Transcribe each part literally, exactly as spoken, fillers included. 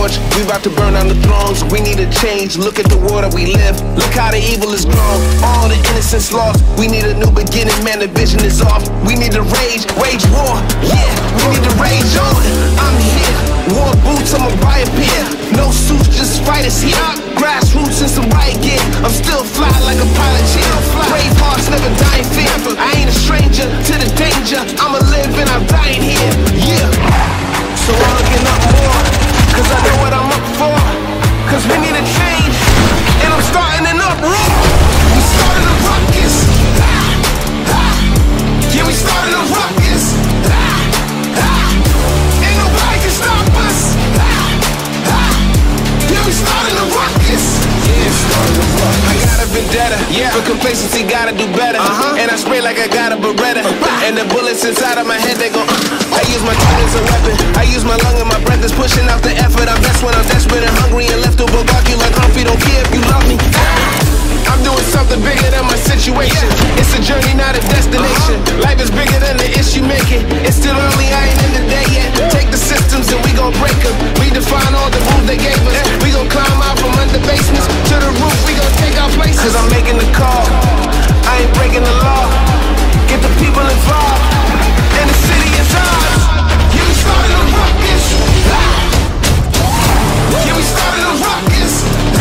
torch. We about to burn down the thrones. We need a change. Look at the world that we live. Look how the evil is grown. All the innocence lost. We need a new beginning. Man, the vision is off. We need to rage, wage war. Yeah, we need to rage on. I'm here. War boots, I'ma buy a pair. No suits, just fighters here. Grassroots and some riot gear. I'm still fly like a pilot chair. Brave hearts never die in fear. I ain't a stranger to the danger. I'ma live and I'm dying here. Yeah. So I'm looking up more, cause I know what I'm up for. Cause we need a change, and I'm starting an uproar. We started a ruckus. Yeah, we started a ruckus. Ain't nobody can stop us. Yeah, we started a ruckus. Yeah, we started a ruckus. I got a vendetta, yeah. For complacency, gotta do better. Uh-huh. And I spray like I got a Beretta. Uh-huh. And the bullets inside of my head, they go. Uh. I use my tongue as a weapon. I use my lung and my breath is pushing out the effort. I'm best when I'm desperate and hungry and left to bogart you like Humphrey. Don't care if you love me. I'm doing something bigger than my situation. It's a journey, not a destination. Life is bigger than the issue making. It's still early, I ain't in the day yet. Take the systems and we gon' break them. We define all the rules they gave us. We gon' climb out from under basements to the roof. We gon' take our places. Cause I'm making the call. I ain't breaking the law. Get the people involved. And the city is ours. Yeah, we started a ruckus. Yeah, we started a ruckus.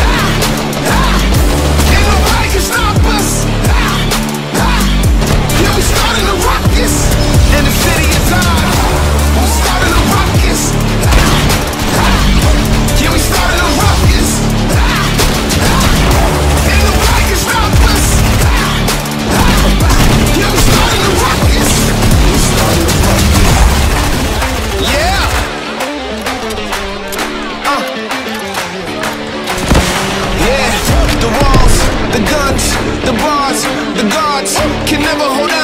Ain't nobody can stop us. Yeah, we started a ruckus. And the city is ours. We started a ruckus. Yeah, we started a ruckus. Ain't nobody can stop us. Yeah, we started a ruckus. We started a ruckus. Yeah. Uh. Yeah. The walls, the guns, the bars, the guards can never hold up.